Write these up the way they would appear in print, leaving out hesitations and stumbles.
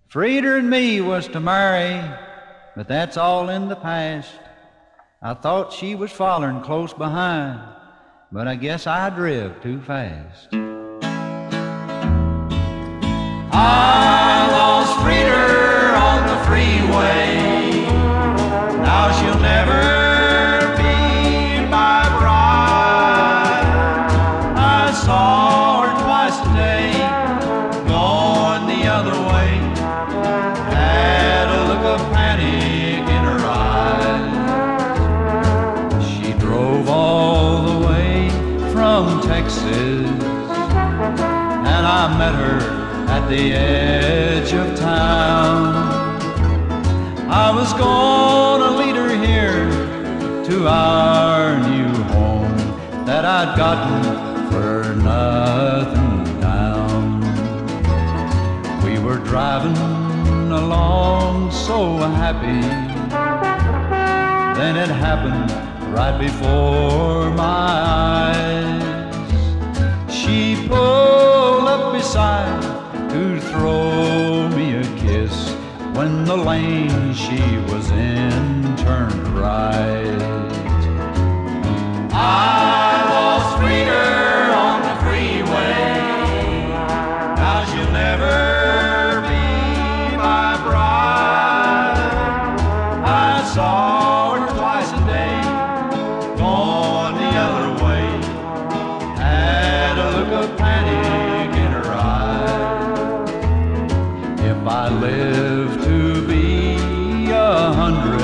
Frida and me was to marry, but that's all in the past. I thought she was following close behind, but I guess I driv too fast. I lost Frida on the freeway. Now she'll never be my bride. I saw her twice a day, going the other way. Had a look of panic in her eyes. She drove all the way from Texas, and I met her at the edge of town. I was gonna lead her here to our new home that I'd gotten for nothing down. We were driving along so happy, then it happened right before my eyes. She pulled up beside to throw me a kiss when the lane she was in turned right. I lost Frida on the freeway. Now she'll never be my bride. I saw her twice a day, going the other way. Had a look of panic in her eyes. If I live to be 100,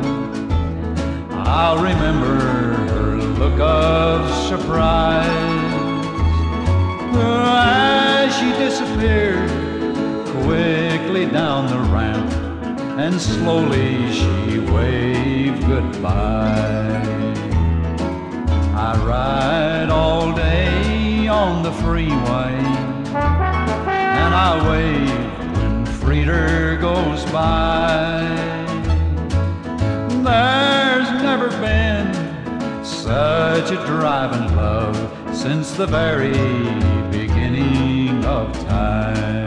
I'll remember her look of surprise as she disappeared quickly down the ramp, and slowly she waved goodbye. I ride all day on the freeway, and I wave when Frida goes by. There's never been such a driving love since the very beginning of time.